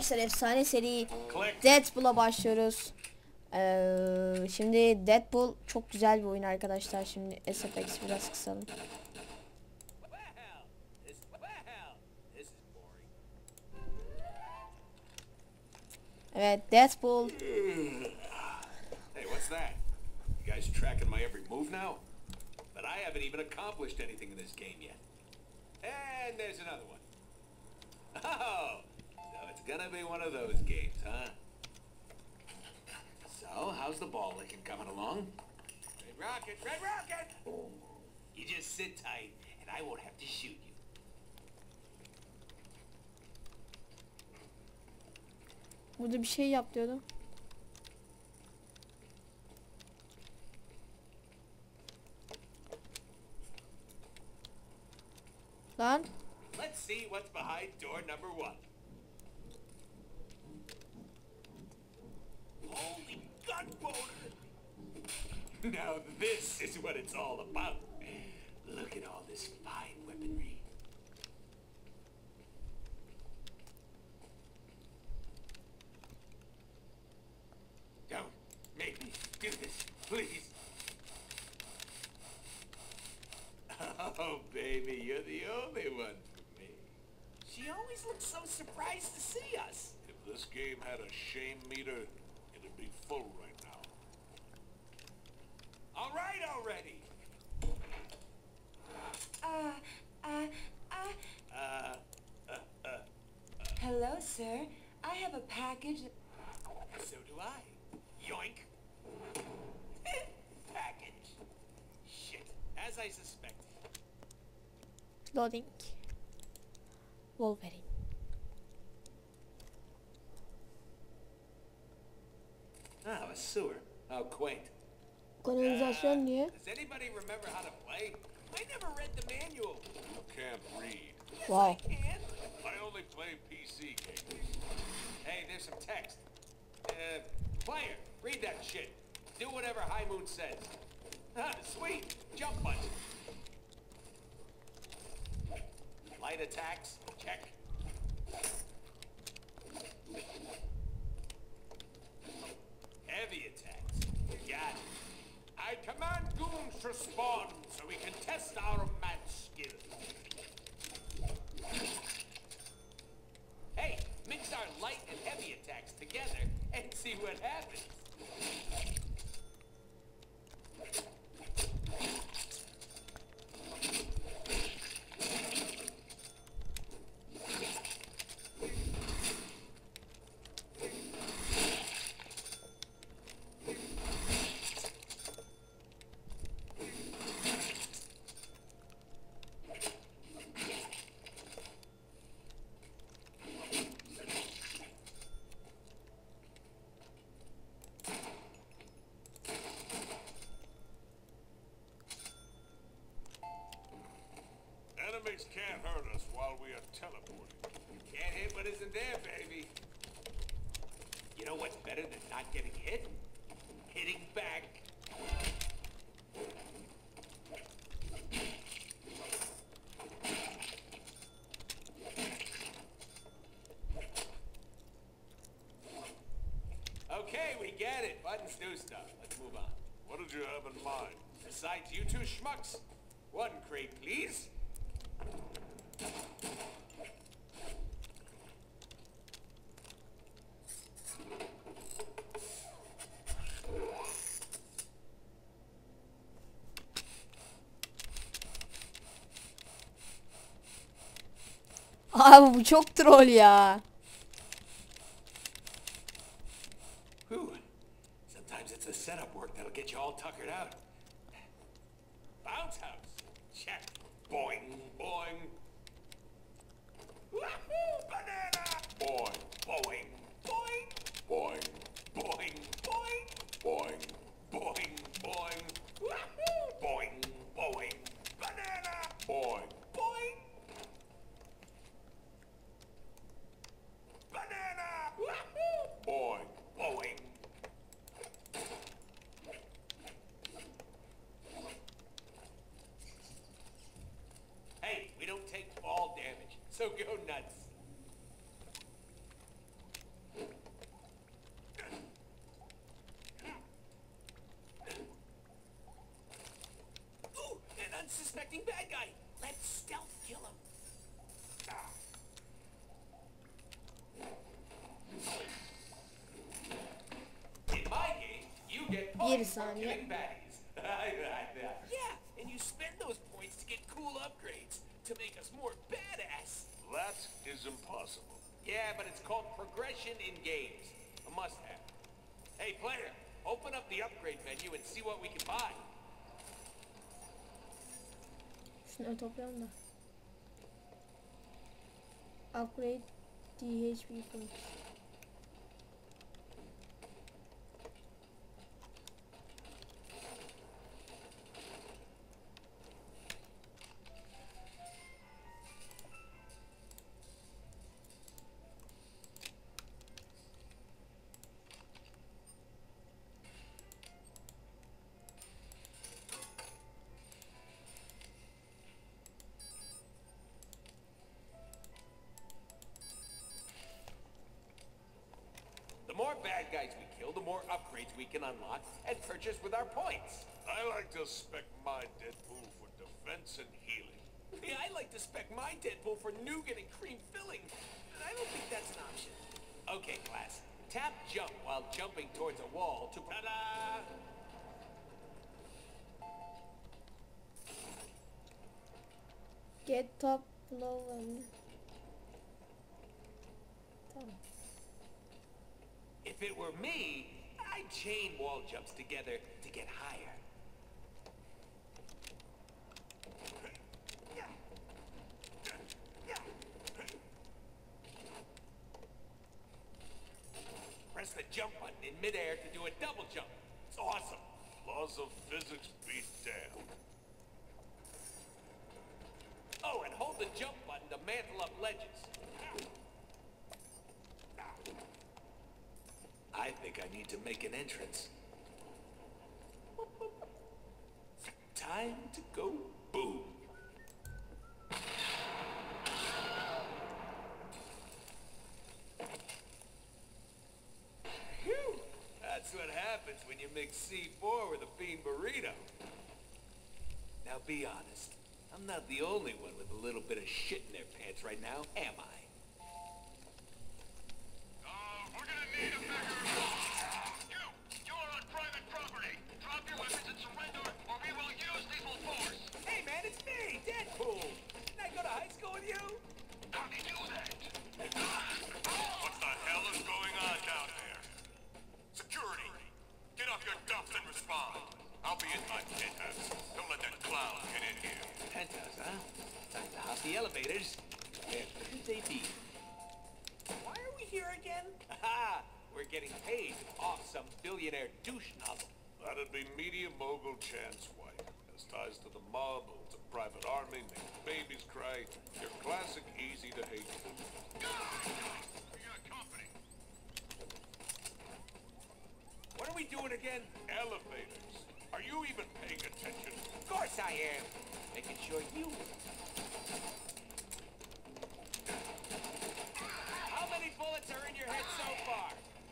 arkadaşlar efsane seri Deadpool'a başlıyoruz. Şimdi Deadpool çok güzel bir oyun arkadaşlar. Şimdi SFX biraz kısalım. Evet, Deadpool. Hey, what's that? You guys tracking my every move now? But I haven't even accomplished anything in this game yet. And there's another one. Oh, so it's gonna be one of those games, huh? So, how's the ball licking coming along? Red Rocket, Red Rocket! You just sit tight, and I won't have to shoot you. Burada bir şey yap diyordum. Lan. Let's see what's behind door number 1. Holy gunpowder! Now this is what it's all about. Look at all this fine weaponry. Don't make me do this, please. Oh, baby, you're the only one for me. She always looks so surprised to see us. If this game had a shame meter, it'd be full right now. All right already. Hello, sir. I have a package. So do I. Yoink. Package. Shit. As I suspected. Loading. Wolverine. Ah, a sewer. How quaint. Kanalizasyon niye? Does anybody remember how to play? I never read the manual. You can't read. Wow. I can. I only play PC games. Hey, there's some text. Player, read that shit. Do whatever High Moon says. Ah, sweet. Jump button. Light attacks. Check. Heavy attacks. Got it. I command goons to spawn so we can test our match skills. Hey, mix our light and heavy attacks together and see what happens. Enemies can't hurt us while we are teleporting. Can't hit what isn't there, baby. You know what's better than not getting hit? Hitting back. Okay, we get it. Buttons do stuff. Let's move on. What did you have in mind? Besides you two schmucks. One crate, please. Abi bu çok troll ya. Whew. Sometimes it's the setup work that'll get you all tuckered out. Bounce house. Check. Boing, boing. Wahoo! Banana! Boing, Boing, boing, boing, boing, boing, boing. boing, boing. Wahoo! Boing, boing. Banana! Boing. Boing. Banana! Wahoo! Boing. Boing. Hey, we don't take fucking bad guy. Let's stealth kill him. In my game, you get points for saniye. killing baddies. Yeah, and you spend those points to get cool upgrades to make us more badass. That is impossible. Yeah, but it's called progression in games. A must-have. Hey, player, open up the upgrade menu and see what we can buy. Şunları toplayalım da. Upgrade DHP points. The more bad guys we kill, the more upgrades we can unlock and purchase with our points. I like to spec my Deadpool for defense and healing. Yeah, I like to spec my Deadpool for nougat and cream filling, but I don't think that's an option. Okay, class. Tap jump while jumping towards a wall to... Ta-da! Get top low and... Tamam. If it were me, I'd chain wall jumps together to get higher. Press the jump button in midair to do a double jump. It's awesome. Laws of physics be damned. Oh, and hold the jump button to mantle up ledges. I think I need to make an entrance. Time to go boom. Phew! That's what happens when you mix C4 with a bean burrito. Now be honest. I'm not the only one with a little bit of shit in their pants right now, am I? We're gonna need a bigger... You're on private property. Drop your weapons and surrender, or we will use lethal force. Hey man, it's me, Deadpool! Didn't I go to high school with you? How did you do that? What the hell is going on down there? Security, get off your duff and respond. I'll be in my penthouse. Don't let that clown get in here. Penthouse, huh? Time to hop the elevators. Where could they be? Why are we here again? Ha! We're getting paid off some billionaire douche novel. That'd be media mogul Chan's wife. Has ties to the mob, owns a private army, makes babies cry. Your classic easy-to-hate fool. We got company. What are we doing again? Elevators. Are you even paying attention? Of course I am. Making sure you... How many bullets are in your head so far?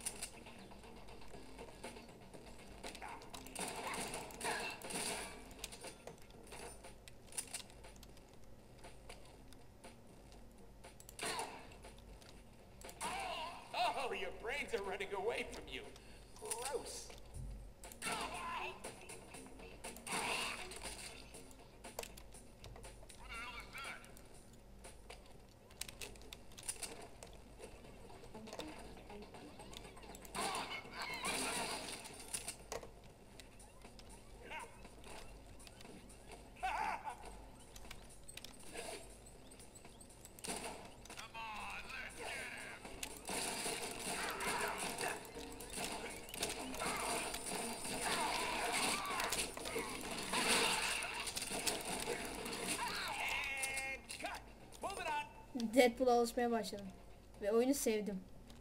Oh, your brains are running away from you. Gross. What the hell is that? Come on, let's get him. And cut. Moving on. Deadpool'a alışmaya başladım. Ve oyunu sevdim.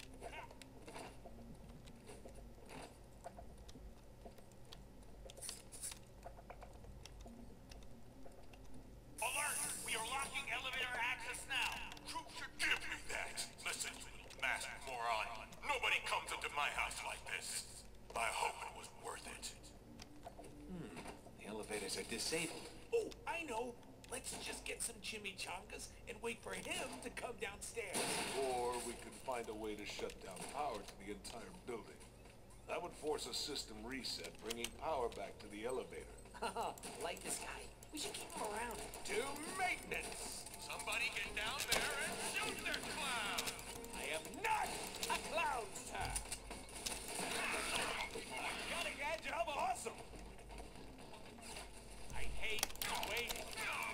Alert! We are locking elevator access now. Troops should give me that. Listen, you little masked moron. Nobody comes into my house like this. I hope it was worth it. The elevators are disabled. Oh, I know. Let's just get some chimichangas and wait for him to come downstairs. Or we can find a way to shut down power to the entire building. That would force a system reset, bringing power back to the elevator. Like this guy. We should keep him around. To maintenance. Somebody get down there and shoot their clown! I am not a clown, sir. Cutting edge of awesome. I hate waiting.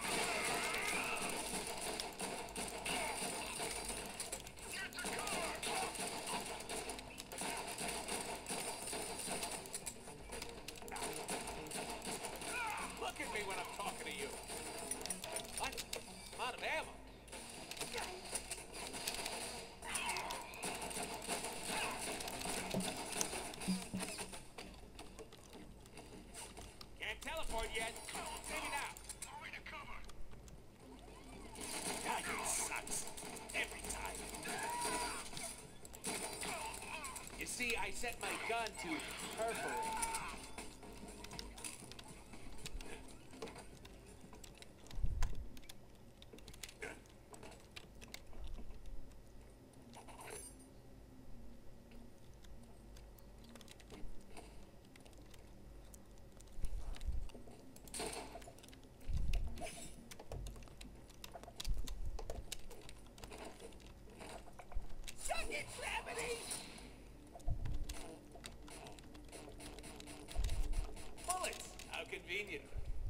Get the car! Look at me when I'm talking to you. What? I'm out of ammo. Can't teleport yet. Maybe now. Going to cover! God, it sucks. Every time. You see, I set my gun to perforate. Suck it, gravity! Bullets! How convenient.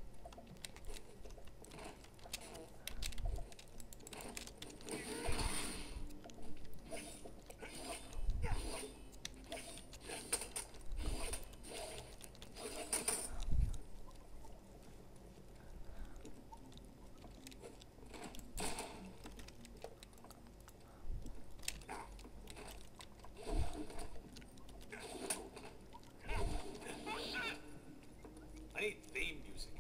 I need theme music.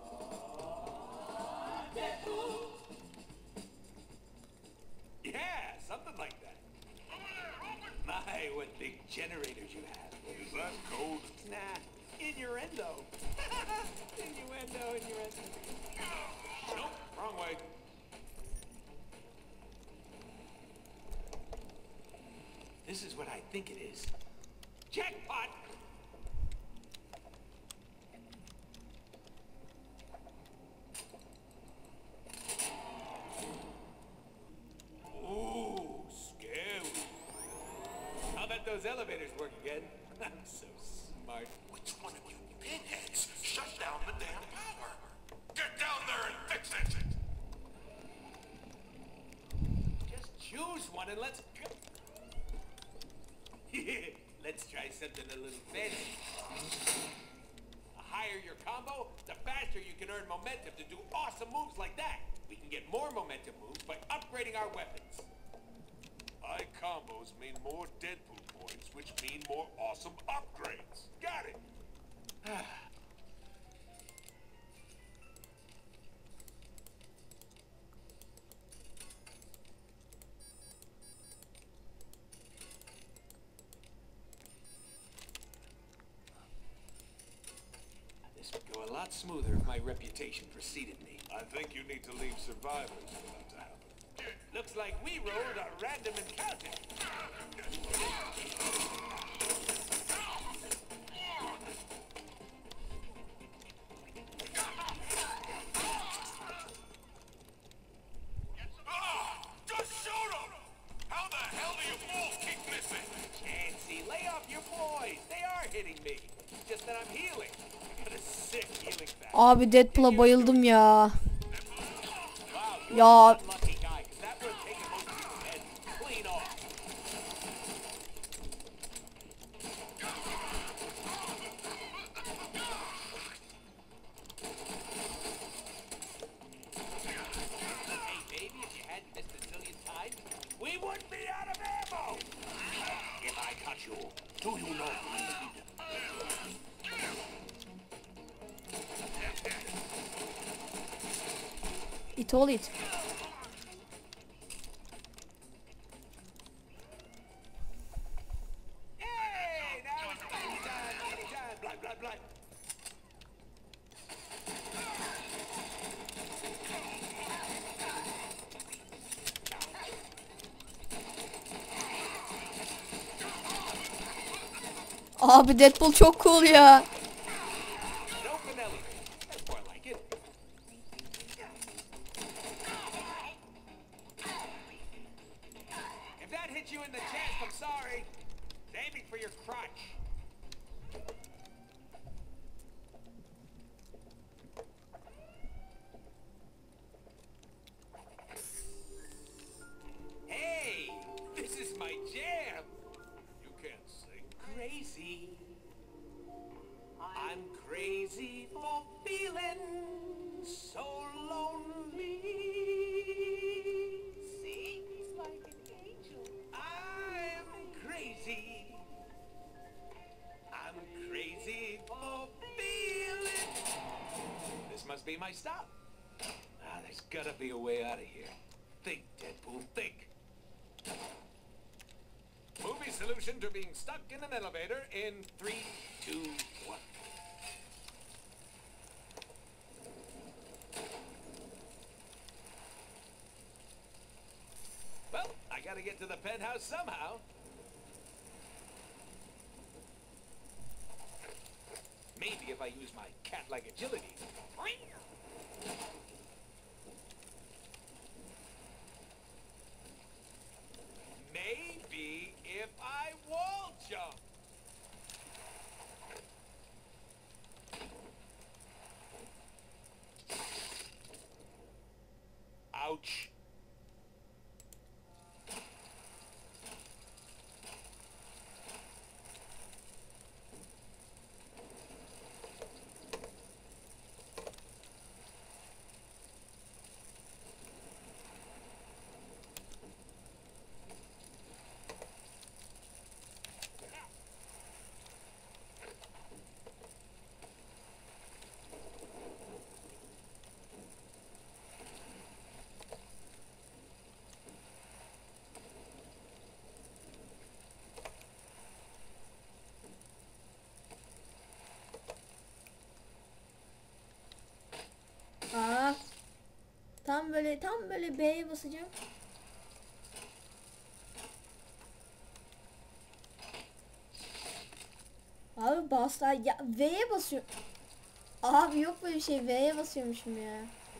Yeah, something like that. My, what big generators you have. Is that code? Nah, innuendo. Innuendo. Nope, wrong way. This is what I think it is. Jackpot! Ooh, scary. I'll bet those elevators work again. I'm so smart. Which one of you pinheads shut down the damn power? Get down there and fix it! Just choose one and let's go. Let's try something a little fancy. The higher your combo, the faster you can earn momentum to do awesome moves like that. We can get more momentum moves by upgrading our weapons. High combos mean more Deadpool points, which mean more awesome upgrades. Got it! This would go a lot smoother if my reputation preceded me. I think you need to leave survivors for that to happen. Looks like we rolled a random encounter. Just shoot him! How the hell do you fools keep missing? Chansey, lay off your boys. They are hitting me. Just that I'm healing. I got a sick healing factor. Abi Deadpool'a bayıldım ya. Wow, Ya lucky guy, 'cause that would have taken most people's heads clean off. Hey, baby, if you hadn't missed a zillion times, we wouldn't be out of ammo! If I cut you, do you not bleed? it all it. Hey, now it's party time, blah, blah, blah. Abi Deadpool çok cool ya. An open elevator. That's more like it. If that hit you in the chest, I'm sorry. It's aiming for your crotch. Hey, this is my jam. You can't sing. Crazy. I'm crazy for feeling so lonely. See? He's like an angel. I'm crazy. I'm crazy for feeling. This must be my stop. There's gotta be a way out of here. Think, Deadpool, think. Movie solution to being stuck in an elevator in 3, 2, 1. Well, I gotta get to the penthouse somehow. Maybe if I use my cat-like agility. Maybe if I wall jump. Ouch. Aa. Tam böyle B'ye basacağım. Abi bastı ya, V'ye basıyor. Abi yok böyle bir şey, V'ye basıyormuşum ya.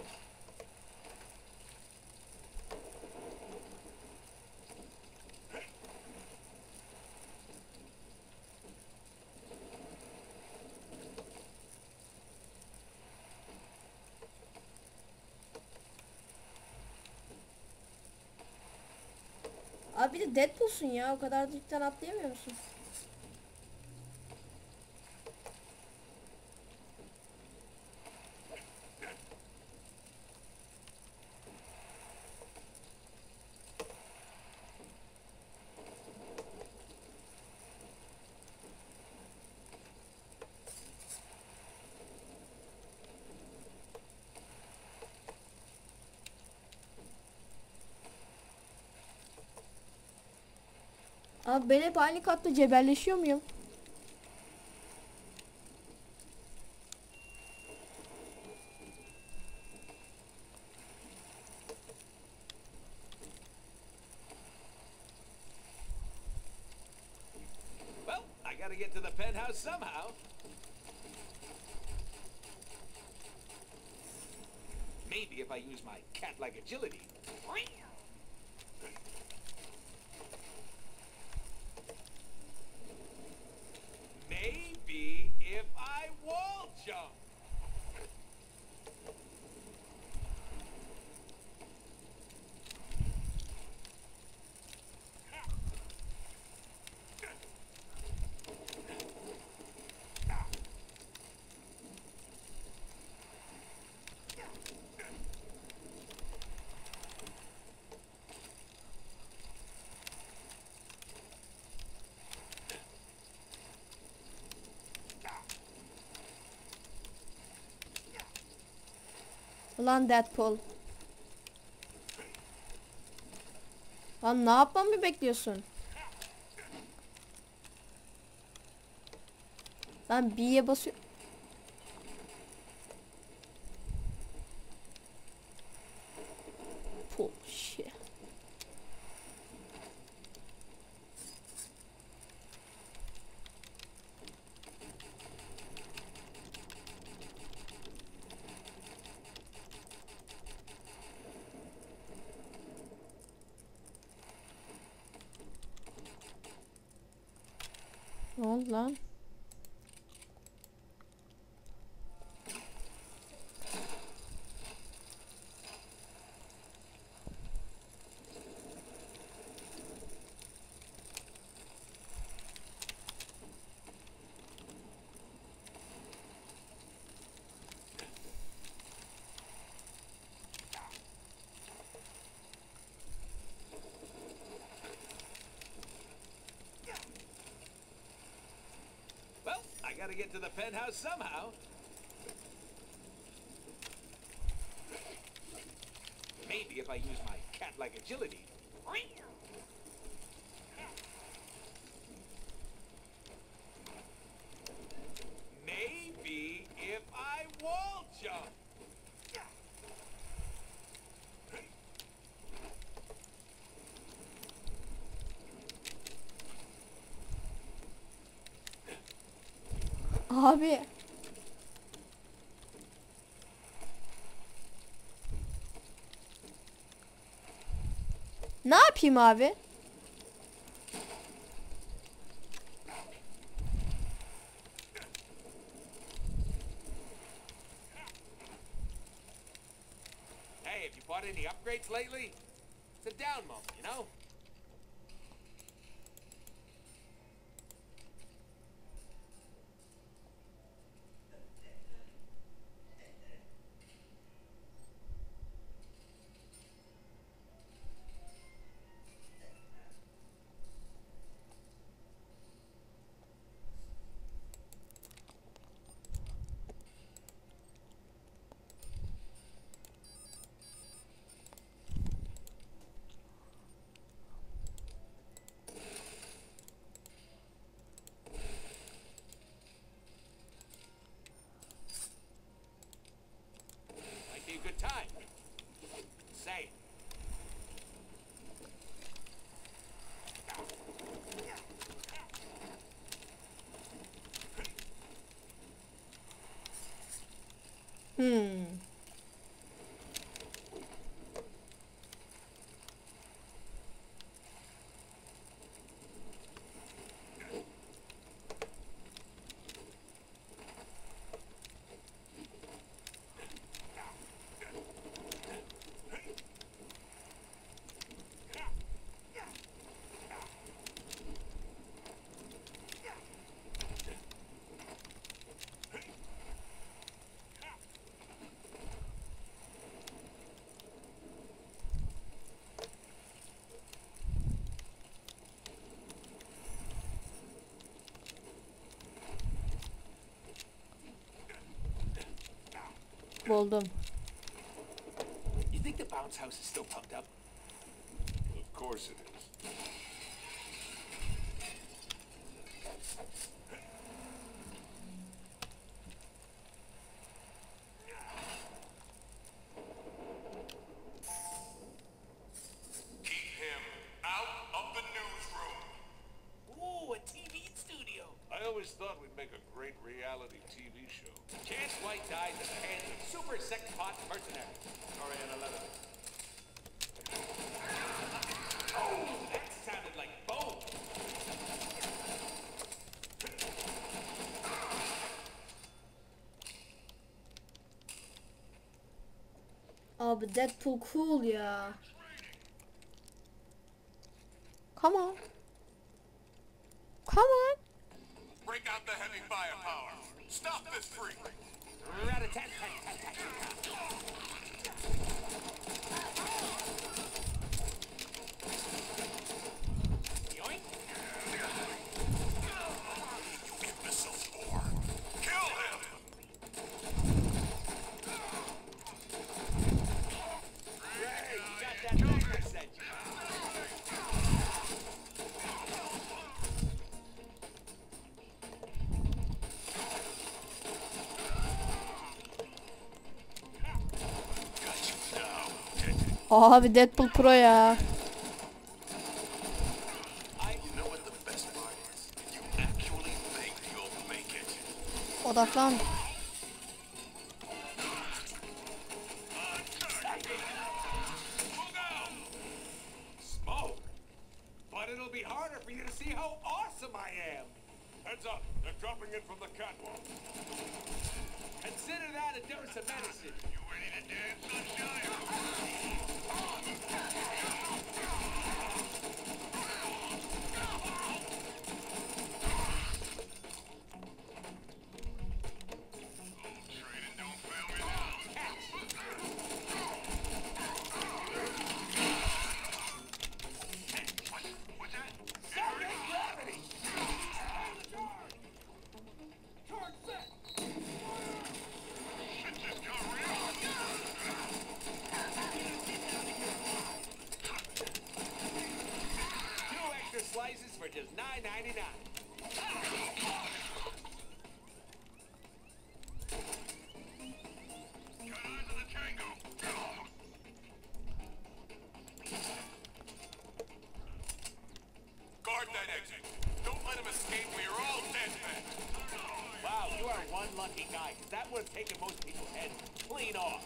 Abi bir de Deadpool'sun ya, o kadar dikten atlayamıyor musun? Abi ben hep aynı katta cebelleşiyor muyum? Well, I gotta get to the penthouse somehow. Maybe if I use my cat-like agility. Maybe if I wall jump. Ulan Deadpool. Lan ne yapmamı bekliyorsun? Lan B'ye basıyor. Bullshit. Ne oldu lan? Well, I gotta get to the penthouse somehow. Maybe if I use my cat-like agility. Maybe if I wall jump. Abi. Ne yapayım abi? Hey, have you bought any upgrades lately? It's a down moment, you know? Might be a good time. Say it. Hmm. Buldum. You think the bounce house is still pumped up? Of course it is. Keep him out of the newsroom. Ooh, a TV studio. I always thought we'd make a great reality TV show. Chance White dies at the hands of super sex pot mercenaries. Sorry, on 11. Oh, that sounded like bone. Abi Deadpool cool ya. Come on. Come on. Break out the heavy firepower. Stop this freak. Yoink. Missiles for. Kill him. Hey, you got that back I sent you. Abi Deadpool Pro ya. You know what the best part is? You actually think you'll make it. Odaklan. Smoke. But it'll be harder for you to see how awesome I am. Heads up. They're dropping in from the catwalk. Consider that a dose of medicine. You ready to dance, sunshine? Training don't fail me now. What's that? Gravity! Shit just got real. Two extra slices for just $9.99. Got eyes on the tango. Guard that exit. Don't let him escape. We are all dead men. Wow, you are one lucky guy, 'cause that would have taken most people's heads clean off.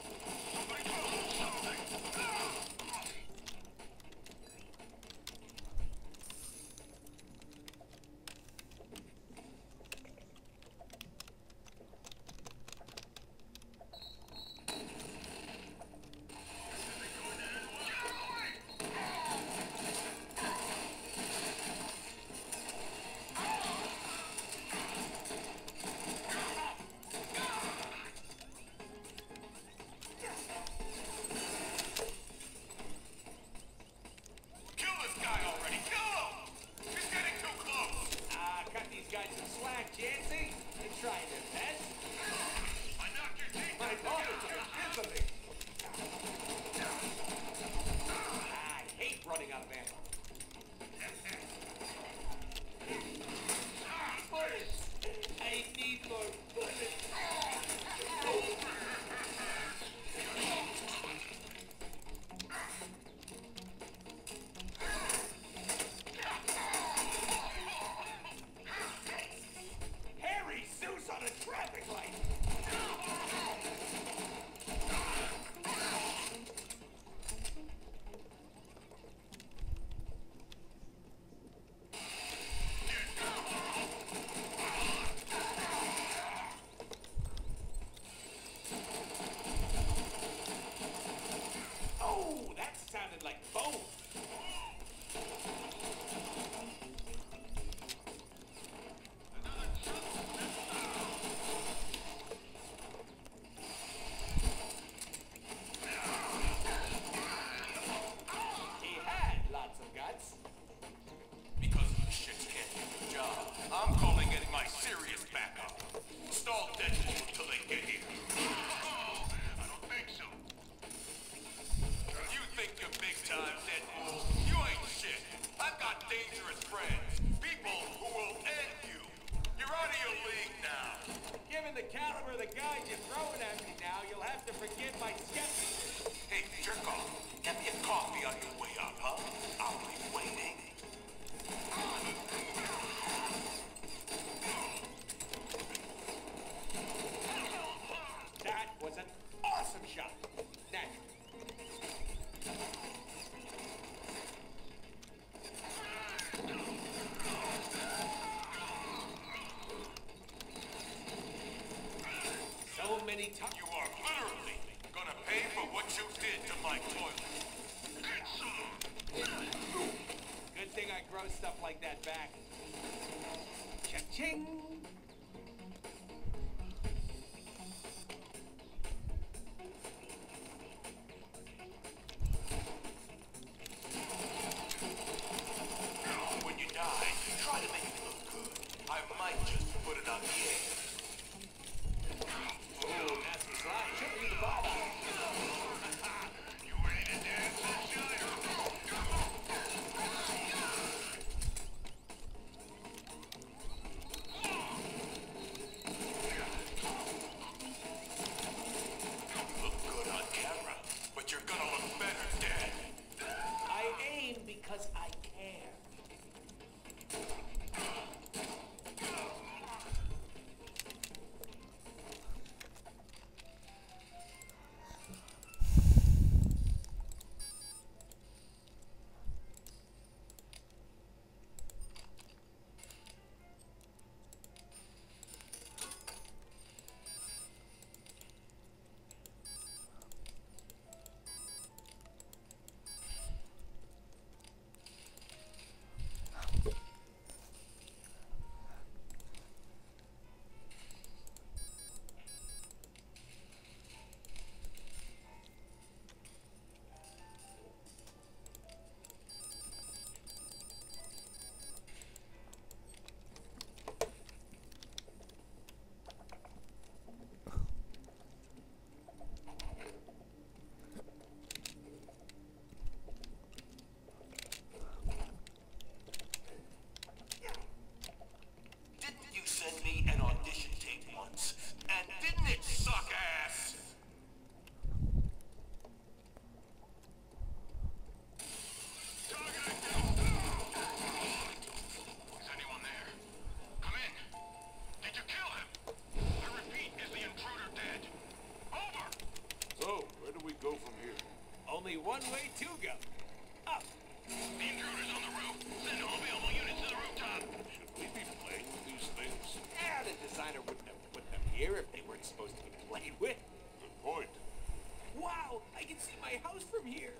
Kill this guy already. Kill him. He's getting too close. Cut these guys some slack, Jancy. They're trying their best. I knocked your teeth My out. daughters are infamy. I hate running out of ammo. Bullets! I need more bullets. Harry Zeus on a traffic light! Oh, that sounded like bone. He had lots of guts. Because you shits can't do the job, I'm calling in my serious backup. Stall Deadpool until they get here. I don't think so. You think you're big time, Deadpool? You ain't shit. I've got dangerous friends. People who will end you. You're out of your league now. Given the caliber of the guys you're throwing at me now, you'll have to forgive my skepticism. Hey, jerk off. Get me a coffee on your way up, huh? I'll be waiting. That was an awesome shot. Natural. So many times. You are literally gonna pay for what you did to my toilet. Good thing I grow stuff like that back. Cha-ching! When you die, try to make it look good. I might just put it on the air. Ooh, nasty slide. Should be the ball out. You ready to dance, sunshine? Look good on camera, but you're gonna look better dead. I aim because I care. here if they weren't supposed to be played with. Good point. Wow, I can see my house from here.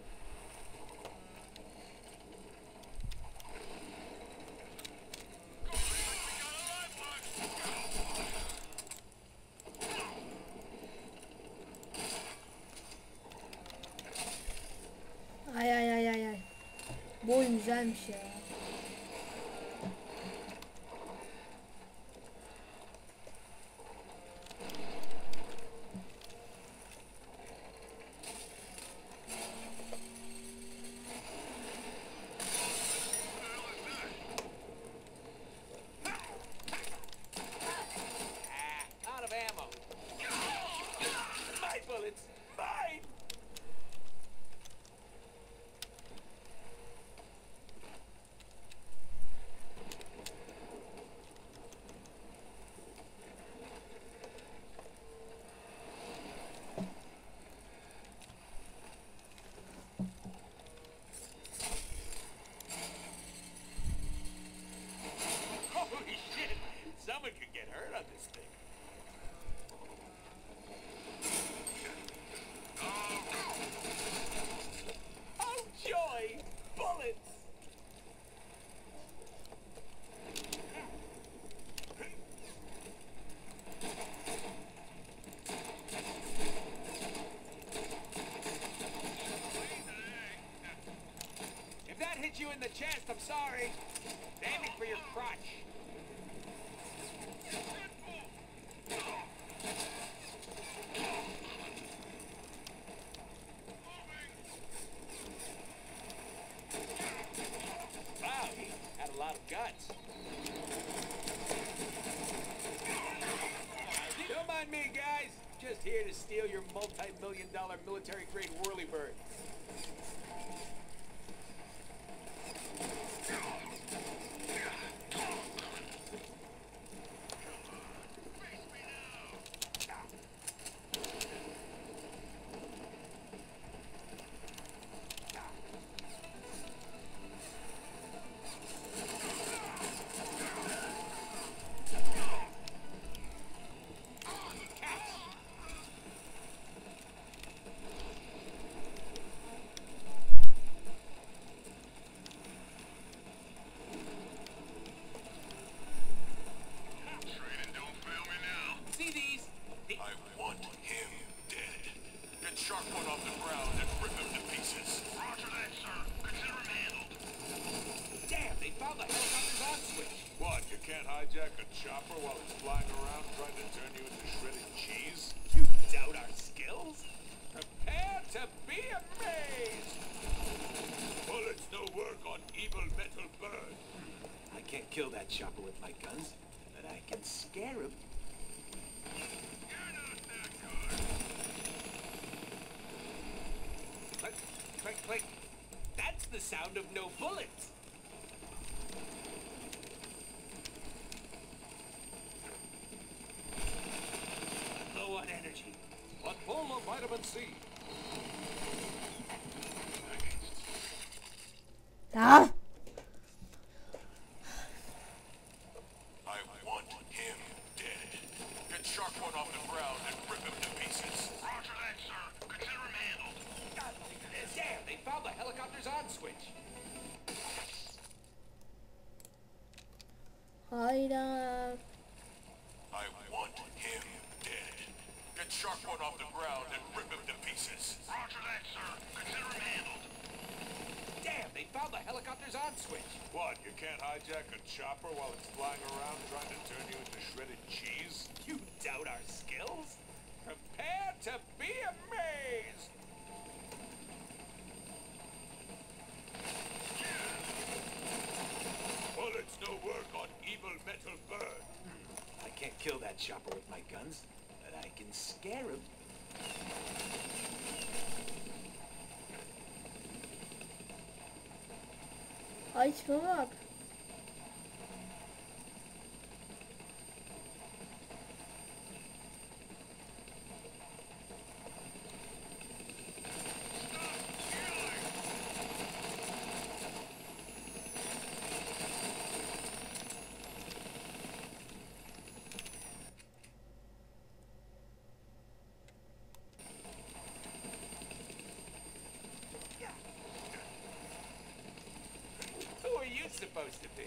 Ay ay ay ay ay. Bu oyun güzelmiş ya. Out of ammo. My bullets. Mine. Holy shit! Someone could get hurt on this thing. Oh joy! Bullets! If that hit you in the chest, I'm sorry. Aiming for your crotch. Wow, he had a lot of guts. Don't mind me, guys. Just here to steal your multi-million-dollar military-grade whirlybird. Training don't fail me now. See these? I want him dead. Get Shark One off the ground and rip him to pieces. Roger that, sir. Consider him handled. Damn, they found the helicopter's on switch. What, you can't hijack a chopper while it's flying around trying to turn you into shredded cheese? You doubt our skills? Prepare to be amazed! Bullets no work on evil metal bird. I can't kill that chopper with my guns, but I can scare him. You're not that good. Click, click, click. That's the sound of no bullets. Low on energy. But full of vitamin C. Ya. I want him dead. Get Shark One off the ground and rip him to pieces. Roger that, sir. Consider him handled. Damn, they found the helicopter's on switch. Hayda. I want him dead. Get Shark One off the ground and rip him to pieces. Roger that, sir. Consider him handled. Damn, they found the helicopter's on switch. What, you can't hijack a chopper while it's flying around trying to turn you into shredded cheese? You doubt our skills? Prepare to be amazed! Bullets no work on evil metal bird. I can't kill that chopper with my guns, but I can scare him. Ay tipe bak. supposed to be.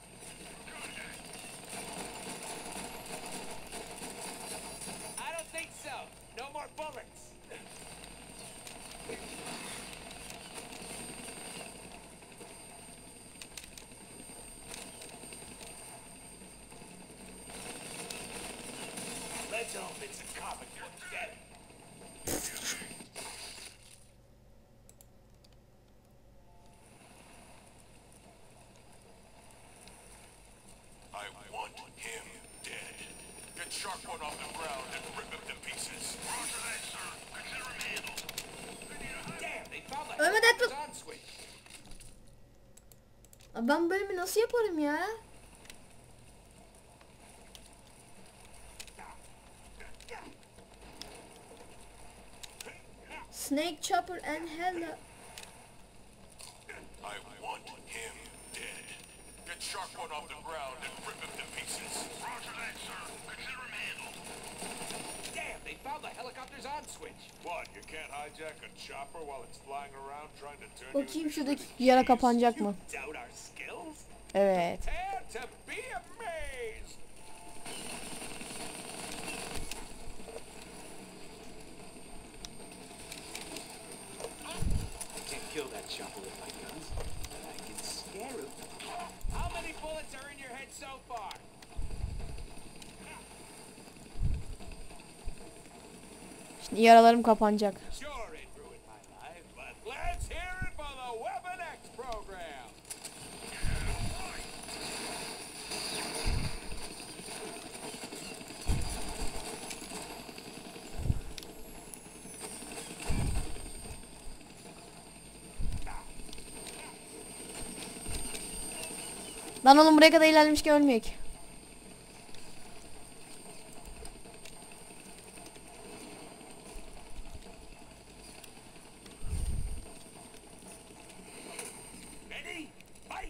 I don't think so. No more bullets. Let's hope it's a comic book dead. I want him dead. Get Shark One off the ground and rip him to pieces. Roger that, sir. Consider him handled. Damn, they found the Ölmeden tut. on switch. Abi ben bölümü nasıl yaparım ya? Snake, Chopper and Hella. I want him dead. Get Shark One off the ground and rip him to pieces. Roger that, sir. Consider him handled. Damn, they found the helicopter's on switch. What, you can't hijack a chopper while it's flying around trying to turn Bakayım you şuradaki yara kapanacak mı? Doubt our skills? Evet. Prepare to be amazed. I can't kill that chopper with my guns, but I can scare him. How many bullets are in your head so far? Şimdi yaralarım kapanacak. Sure, it ruined my life, but let's hear it for the Weapon X program. Lan oğlum buraya kadar ilerlemişken ölmeyek. Ready? Fight!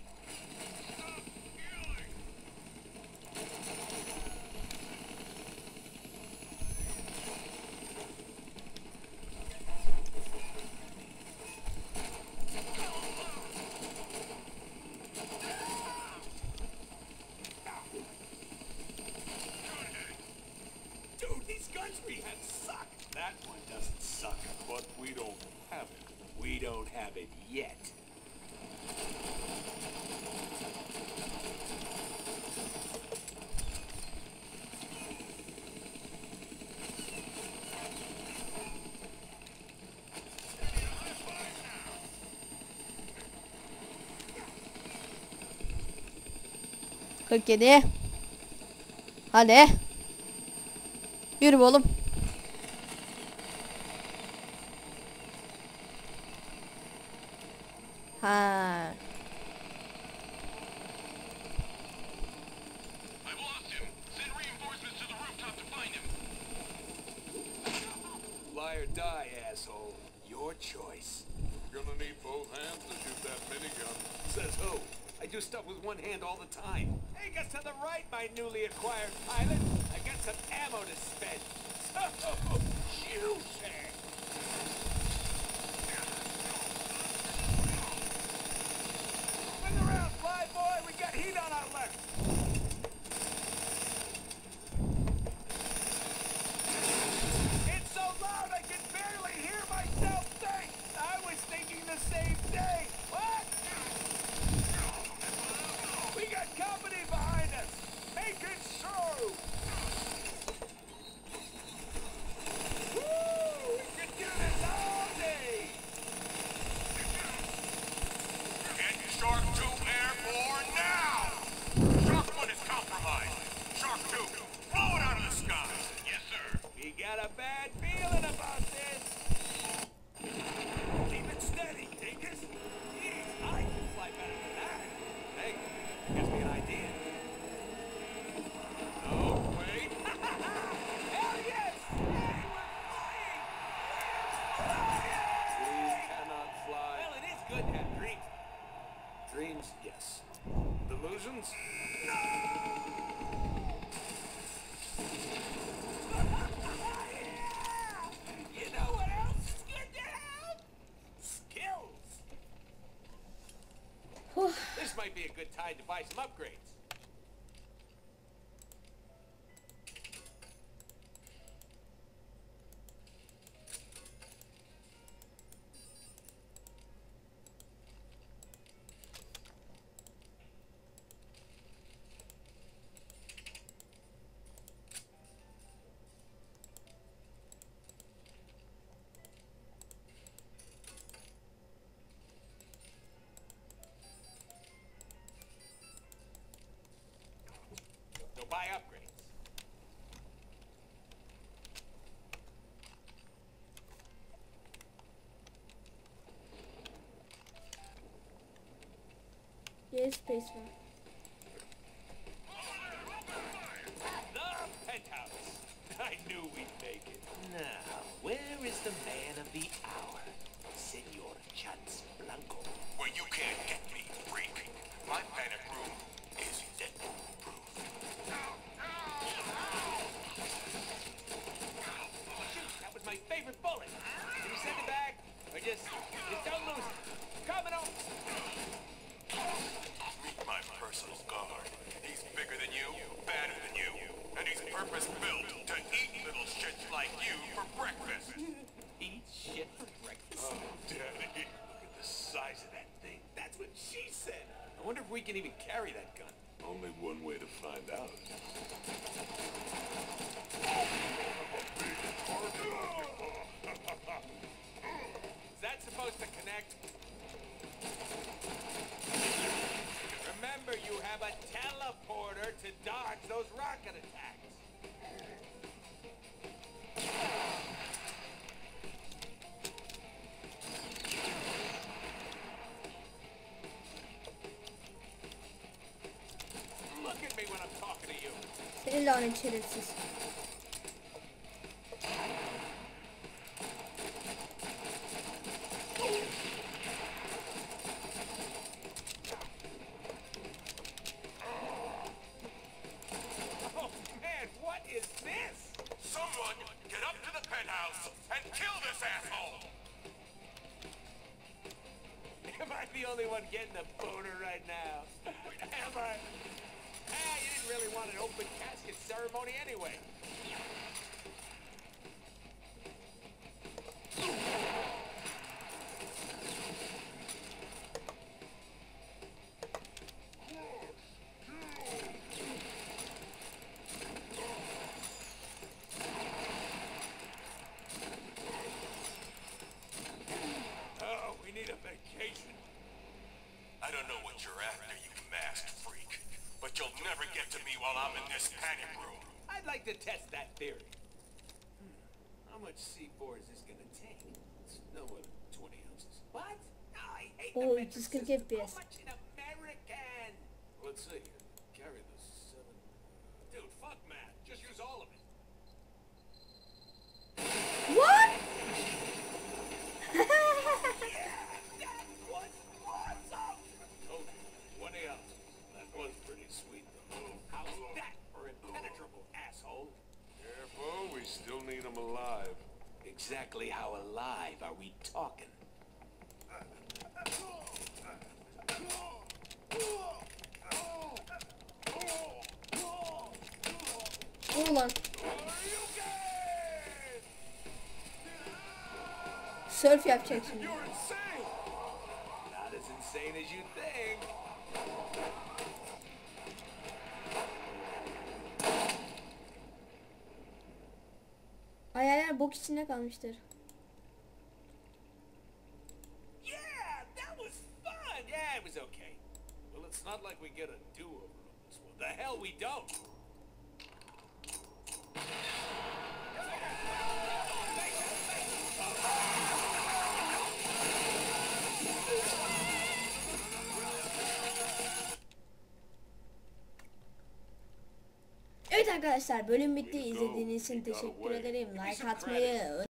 Dude, these guns we have suck. That one doesn't suck, but we don't have it. We don't have it yet. Kırk 47. Hadi. Yürü be oğlum. Ha. I've lost him. Send reinforcements to the rooftop to find him. Lie or die, asshole. Your choice. Gonna need both hands to shoot that minigun. Says who? I do stuff with one hand all the time. Hey, guess to the right, my newly acquired pilot. I got some ammo to spend. So, juicy. Swing around, fly boy. We got heat on our left. It's so loud I can barely hear myself think. I was thinking the same thing. What? We got company behind us. Make it so. Woo! We can do this all day. Get Shark 2 airborne now! Shark 1 is compromised. Shark 2, blow it out of the sky. Yes, sir. We got a bad feeling about this. Keep it steady, Dinkus. Jeez, I can fly better than that. Hey, gives me an idea. Oh, wait. Hell yes! Hey, we're flying! Dreams cannot fly. Well, it is good to have dreams. Dreams, yes. Delusions? it tied to buy some upgrades. So buy upgrades. Yes, space var. The penthouse. I knew we'd make it. Now, where is the man of the hour? Senor Chance Blanco. Well, you can't get me, freak. My panic room is Deadpool-proof. Shoot, that was my favorite bullet. Can you send it back? Or just don't lose it. Coming on. Meet my personal guard. He's bigger than you, badder than you, and he's purpose-built to eat little shits like you for breakfast. Eat shit for breakfast. Oh, Daddy, look at the size of that thing. That's what she said. I wonder if we can even carry that gun. Only one way to find out. Is that supposed to connect? Remember, you have a teleporter to dodge those rocket attacks. Look at me when I'm talking to you. Seni lanet şerefsiz. Oh man, what is this? Someone get up to the penthouse and kill this asshole! Am I the only one getting a boner right now? Am I? Ah, you didn't really want an open casket ceremony anyway. Oh, we need a vacation. I don't know what you're after, you masked freak, but you'll never get to me while I'm in this panic room. I'd like to test that theory. How much C4 is this gonna take? It's no more than 20 ounces. What? No, I hate the Oh, metric just gonna system. get How pissed. much in American? Let's see. Carry this 7. Dude, fuck math. Just use all of it. What? That was awesome! Okay, 20 ounces. That was pretty sweet, though. How's that for impenetrable, asshole? Careful, we still need him alive. Exactly how alive are we talking? Vur ulan. Surf yapacak şimdi. You're insane! Not as insane as you think. Hayaller bok içinde kalmıştır. Yeah, that was fun! Yeah, it was okay. Well, it's not like we get a do-over on this one. The hell we don't! Evet arkadaşlar, bölüm bitti. İzlediğiniz için teşekkür ederim. Like atmayı